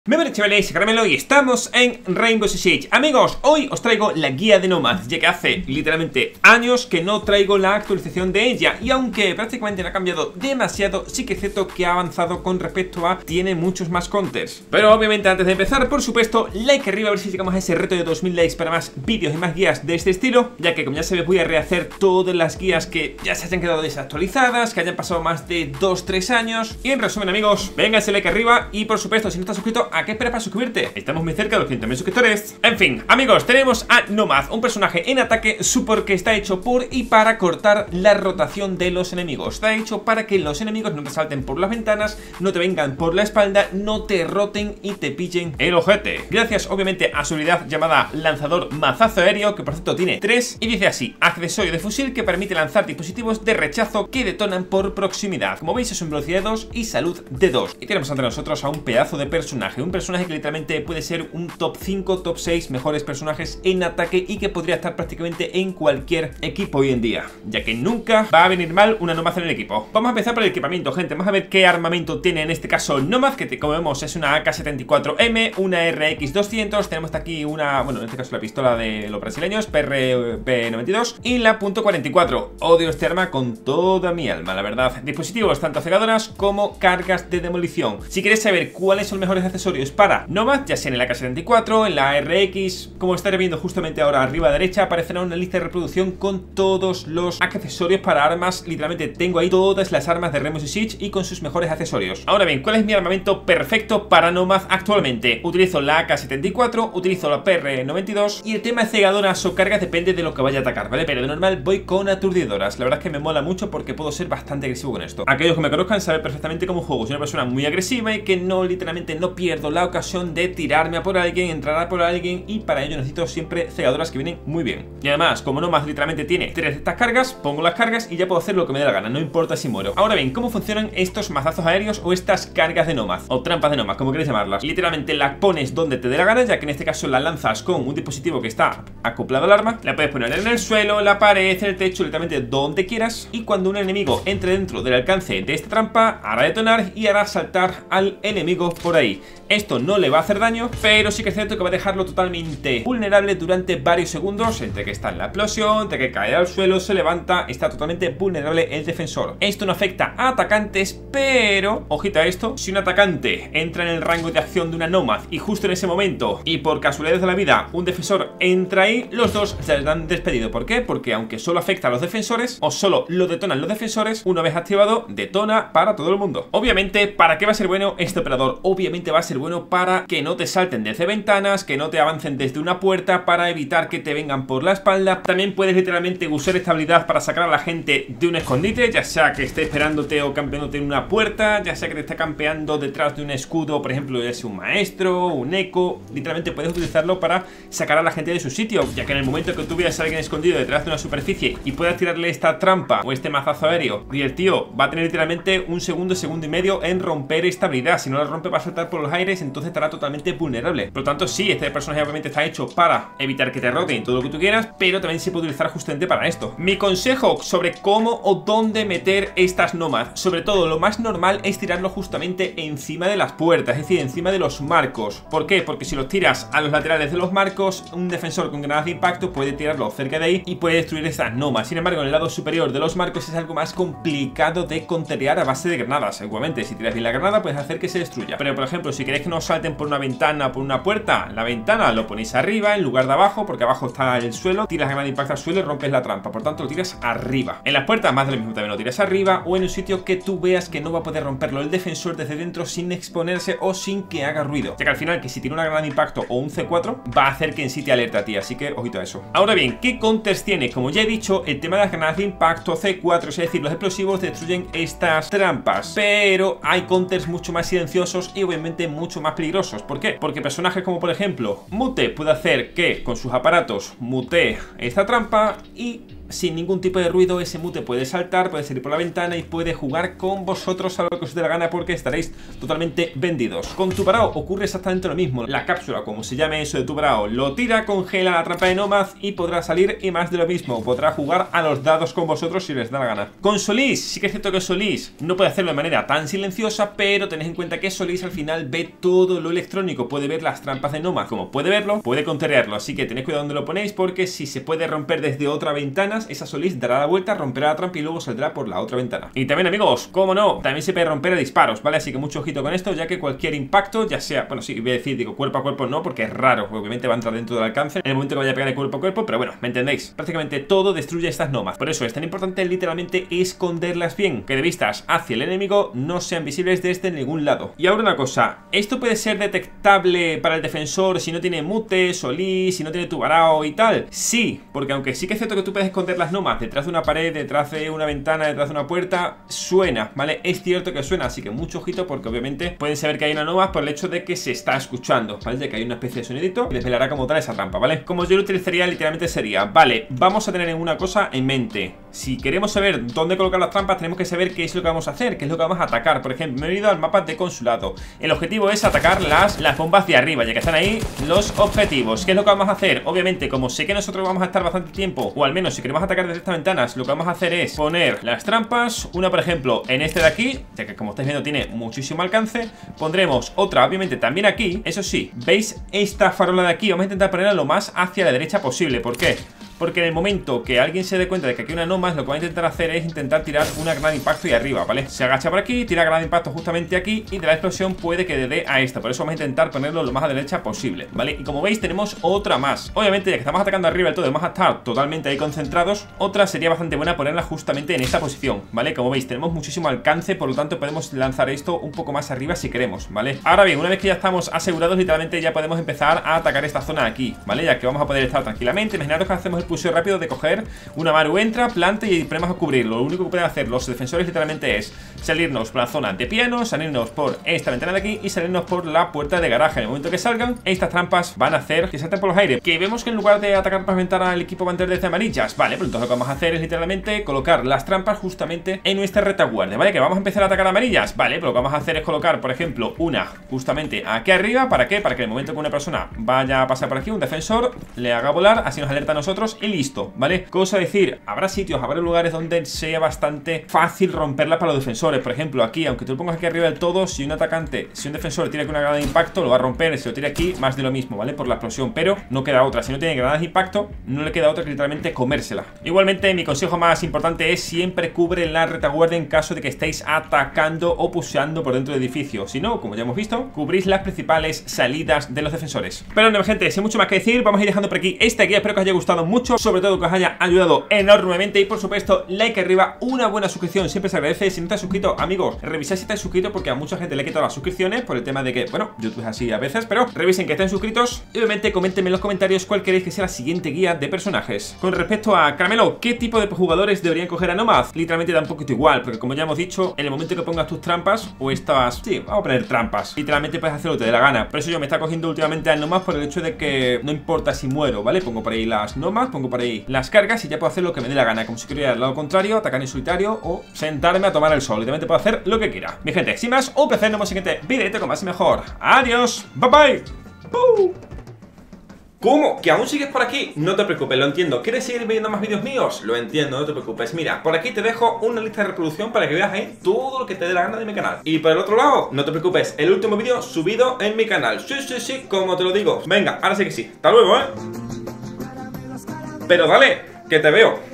Me parece chavales, Caramelo y estamos en Rainbow Six Siege. Amigos, hoy os traigo la guía de Nomad, ya que hace literalmente años que no traigo la actualización de ella. Y aunque prácticamente no ha cambiado demasiado, sí que es cierto que ha avanzado con respecto a tiene muchos más counters. Pero obviamente antes de empezar, por supuesto, like arriba a ver si llegamos a ese reto de 2000 likes para más vídeos y más guías de este estilo. Ya que como ya sabéis voy a rehacer todas las guías que ya se hayan quedado desactualizadas, que hayan pasado más de 2-3 años. Y en resumen amigos, venga ese like arriba y por supuesto si no estás suscrito, ¿a qué esperas para suscribirte? Estamos muy cerca de los 500.000 suscriptores. En fin, amigos, tenemos a Nomad, un personaje en ataque support que está hecho por y para cortar la rotación de los enemigos. Está hecho para que los enemigos no te salten por las ventanas, no te vengan por la espalda, no te roten y te pillen el ojete. Gracias obviamente a su habilidad llamada lanzador mazazo aéreo, que por cierto tiene 3, y dice así: accesorio de fusil que permite lanzar dispositivos de rechazo que detonan por proximidad. Como veis es en velocidad de 2 y salud de 2. Y tenemos ante nosotros a un pedazo de personaje, un personaje que literalmente puede ser un top 5, top 6 mejores personajes en ataque y que podría estar prácticamente en cualquier equipo hoy en día, ya que nunca va a venir mal una Nomad en el equipo. Vamos a empezar por el equipamiento, gente. Vamos a ver qué armamento tiene en este caso Nomad, que como vemos es una AK-74M, una RX-200, tenemos aquí una, bueno, en este caso la pistola de los brasileños, PRP-92 y la .44. Odio este arma con toda mi alma, la verdad. Dispositivos tanto cegadoras como cargas de demolición. Si quieres saber cuáles son los mejores accesorios para Nomad, ya sea en el AK-74, en la RX, como estaré viendo justamente ahora arriba a la derecha, aparecerá una lista de reproducción con todos los accesorios para armas. Literalmente tengo ahí todas las armas de Rainbow Six Siege y con sus mejores accesorios. Ahora bien, ¿cuál es mi armamento perfecto para Nomad actualmente? Utilizo la AK-74, utilizo la PR-92 y el tema de cegadoras o cargas depende de lo que vaya a atacar, ¿vale? Pero de normal voy con aturdidoras. La verdad es que me mola mucho porque puedo ser bastante agresivo con esto. Aquellos que me conozcan saben perfectamente cómo juego. Soy una persona muy agresiva y que no, literalmente no pierdo la ocasión de tirarme a por alguien, entrar a por alguien, y para ello necesito siempre cegadoras que vienen muy bien. Y además, como Nomad literalmente tiene 3 de estas cargas, pongo las cargas y ya puedo hacer lo que me dé la gana, no importa si muero. Ahora bien, ¿cómo funcionan estos mazazos aéreos o estas cargas de Nomad? O trampas de Nomad, como queréis llamarlas. Literalmente la pones donde te dé la gana, ya que en este caso la lanzas con un dispositivo que está acoplado al arma. La puedes poner en el suelo, en la pared, en el techo, literalmente donde quieras. Y cuando un enemigo entre dentro del alcance de esta trampa, hará detonar y hará saltar al enemigo por ahí. Esto no le va a hacer daño, pero sí que es cierto que va a dejarlo totalmente vulnerable durante varios segundos, entre que está en la explosión, entre que cae al suelo, se levanta, está totalmente vulnerable el defensor. Esto no afecta a atacantes, pero, ojito a esto, si un atacante entra en el rango de acción de una Nomad y justo en ese momento, y por casualidad de la vida, un defensor entra ahí, los dos se les dan despedido. ¿Por qué? Porque aunque solo afecta a los defensores, o solo lo detonan los defensores, una vez activado, detona para todo el mundo. Obviamente, ¿para qué va a ser bueno este operador? Obviamente va a ser bueno para que no te salten desde ventanas, que no te avancen desde una puerta, para evitar que te vengan por la espalda. También puedes literalmente usar esta habilidad para sacar a la gente de un escondite, ya sea que esté esperándote o campeándote en una puerta, ya sea que te esté campeando detrás de un escudo, por ejemplo, ya sea un maestro, un eco. Literalmente puedes utilizarlo para sacar a la gente de su sitio, ya que en el momento que tú veas a alguien escondido detrás de una superficie y puedas tirarle esta trampa o este mazazo aéreo, y el tío va a tener literalmente un segundo, segundo y medio en romper esta habilidad. Si no la rompe va a saltar por los aires, entonces estará totalmente vulnerable. Por lo tanto, sí, este personaje obviamente está hecho para evitar que te roten y todo lo que tú quieras, pero también se puede utilizar justamente para esto. Mi consejo sobre cómo o dónde meter estas Nomad, sobre todo lo más normal es tirarlo justamente encima de las puertas, es decir, encima de los marcos. ¿Por qué? Porque si los tiras a los laterales de los marcos, un defensor con granadas de impacto puede tirarlo cerca de ahí y puede destruir estas Nomad. Sin embargo, en el lado superior de los marcos es algo más complicado de counterear a base de granadas. Igualmente, si tiras bien la granada puedes hacer que se destruya, pero por ejemplo, si queréis que no salten por una ventana o por una puerta, la ventana lo ponéis arriba en lugar de abajo, porque abajo está el suelo, tiras la granada de impacto al suelo y rompes la trampa. Por tanto, lo tiras arriba. En las puertas más de lo mismo, también lo tiras arriba o en un sitio que tú veas que no va a poder romperlo el defensor desde dentro sin exponerse o sin que haga ruido, ya que al final que si tiene una granada de impacto o un C4 va a hacer que en sí te alerte a ti, así que ojito a eso. Ahora bien, ¿qué counters tiene? Como ya he dicho, el tema de las granadas de impacto C4, es decir, los explosivos destruyen estas trampas, pero hay counters mucho más silenciosos y obviamente mucho más peligrosos. ¿Por qué? Porque personajes como por ejemplo Mute puede hacer que con sus aparatos mutee esta trampa y sin ningún tipo de ruido ese mute puede saltar, puede salir por la ventana y puede jugar con vosotros a lo que os dé la gana, porque estaréis totalmente vendidos. Con Tubarao ocurre exactamente lo mismo. La cápsula, como se llame eso de Tubarao, lo tira, congela la trampa de Nomad y podrá salir, y más de lo mismo, podrá jugar a los dados con vosotros si les da la gana. Con Solís, sí que es cierto que Solís no puede hacerlo de manera tan silenciosa, pero tened en cuenta que Solís al final ve todo lo electrónico puede ver las trampas de Nomad, como puede verlo, puede counterearlo, así que tenéis cuidado donde lo ponéis, porque si se puede romper desde otra ventana, esa Solís dará la vuelta, romperá la trampa y luego saldrá por la otra ventana. Y también, amigos, como no, también se puede romper a disparos, ¿vale? Así que mucho ojito con esto, ya que cualquier impacto, ya sea, bueno, sí, voy a decir, digo, cuerpo a cuerpo no, porque es raro, obviamente va a entrar dentro del alcance en el momento que vaya a pegar de cuerpo a cuerpo, pero bueno, me entendéis, prácticamente todo destruye estas Nomads. Por eso es tan importante literalmente esconderlas bien, que de vistas hacia el enemigo no sean visibles desde ningún lado. Y ahora una cosa, esto puede ser detectable para el defensor si no tiene mute, solís, si no tiene tubarao y tal. Sí, porque aunque sí que es cierto que tú puedes esconder las Nomads detrás de una pared, detrás de una ventana, detrás de una puerta, suena, ¿vale? Es cierto que suena, así que mucho ojito, porque obviamente pueden saber que hay una Nomad por el hecho de que se está escuchando, ¿vale? De que hay una especie de sonidito y desvelará como tal esa trampa, ¿vale? Como yo lo utilizaría literalmente sería, vale, vamos a tener una cosa en mente. Si queremos saber dónde colocar las trampas, tenemos que saber qué es lo que vamos a hacer, qué es lo que vamos a atacar. Por ejemplo, me he ido al mapa de consulado. El objetivo es atacar las bombas de arriba, ya que están ahí los objetivos. ¿Qué es lo que vamos a hacer? Obviamente, como sé que nosotros vamos a estar bastante tiempo, o al menos si queremos atacar desde estas ventanas, lo que vamos a hacer es poner las trampas. Una, por ejemplo, en este de aquí, ya que como estáis viendo tiene muchísimo alcance. Pondremos otra, obviamente, también aquí. Eso sí, ¿veis esta farola de aquí? Vamos a intentar ponerla lo más hacia la derecha posible. ¿Por qué? Porque en el momento que alguien se dé cuenta de que aquí hay una Nomad, lo que va a intentar hacer es intentar tirar una granada de impacto y arriba, ¿vale? Se agacha por aquí, tira granada de impacto justamente aquí y de la explosión puede que le dé a esta. Por eso vamos a intentar ponerlo lo más a la derecha posible, ¿vale? Y como veis tenemos otra más. Obviamente ya que estamos atacando arriba del todo y vamos a estar totalmente ahí concentrados, otra sería bastante buena ponerla justamente en esta posición, ¿vale? Como veis tenemos muchísimo alcance, por lo tanto podemos lanzar esto un poco más arriba si queremos, ¿vale? Ahora bien, una vez que ya estamos asegurados, literalmente ya podemos empezar a atacar esta zona de aquí, ¿vale? Ya que vamos a poder estar tranquilamente. Imaginaros que hacemos el pusheo rápido de coger una Maru, entra, planta y ponemos a cubrirlo. Lo único que pueden hacer los defensores literalmente es salirnos por la zona de piano, salirnos por esta ventana de aquí y salirnos por la puerta de garaje. En el momento que salgan, estas trampas van a hacer que salten por los aires. Que vemos que en lugar de atacar por la ventana el equipo va a entrar desde amarillas. Vale, pues entonces lo que vamos a hacer es literalmente colocar las trampas justamente en nuestra retaguardia. Vale, que vamos a empezar a atacar amarillas. Vale, pues lo que vamos a hacer es colocar, por ejemplo, una justamente aquí arriba. ¿Para qué? Para que en el momento que una persona vaya a pasar por aquí, un defensor le haga volar, así nos alerta a nosotros y listo, ¿vale? Cosa decir, habrá sitios, habrá lugares donde sea bastante fácil romperla para los defensores. Por ejemplo, aquí, aunque tú lo pongas aquí arriba del todo, si un atacante, si un defensor tiene una granada de impacto, lo va a romper. Si lo tira aquí, más de lo mismo, ¿vale? Por la explosión, pero no queda otra. Si no tiene granadas de impacto, no le queda otra que literalmente comérsela. Igualmente, mi consejo más importante es siempre cubre la retaguardia en caso de que estéis atacando o pusheando por dentro del edificio. Si no, como ya hemos visto, cubrís las principales salidas de los defensores. Pero no, gente, sin mucho más que decir, vamos a ir dejando por aquí esta guía. Espero que os haya gustado mucho, sobre todo que os haya ayudado enormemente. Y por supuesto, like arriba, una buena suscripción siempre se agradece. Si no te has suscrito, amigos, revisad si estáis suscritos, porque a mucha gente le he quitado las suscripciones por el tema de que, bueno, YouTube es así a veces, pero revisen que estén suscritos. Y obviamente coméntenme en los comentarios cuál queréis que sea la siguiente guía de personajes. Con respecto a Caramelo, ¿qué tipo de jugadores deberían coger a Nomad? Literalmente da un poquito igual, porque como ya hemos dicho, en el momento que pongas tus trampas o estas, sí, vamos a poner trampas, literalmente puedes hacer lo que te dé la gana. Por eso yo me está cogiendo últimamente al Nomad, por el hecho de que no importa si muero, ¿vale? Pongo por ahí las Nomad, pongo por ahí las cargas y ya puedo hacer lo que me dé la gana, como si quería al lado contrario, atacar en solitario o sentarme a tomar el sol. Literalmente puedo hacer lo que quiera. Mi gente, sin más, un placer, nos vemos en el siguiente videito con más y mejor. Adiós, bye bye. ¿Cómo? ¿Que aún sigues por aquí? No te preocupes, lo entiendo. ¿Quieres seguir viendo más vídeos míos? Lo entiendo, no te preocupes. Mira, por aquí te dejo una lista de reproducción para que veas ahí todo lo que te dé la gana de mi canal. Y por el otro lado, no te preocupes, el último vídeo subido en mi canal. Sí, sí, sí, como te lo digo. Venga, ahora sí que sí. Hasta luego, ¿eh? Pero dale, que te veo.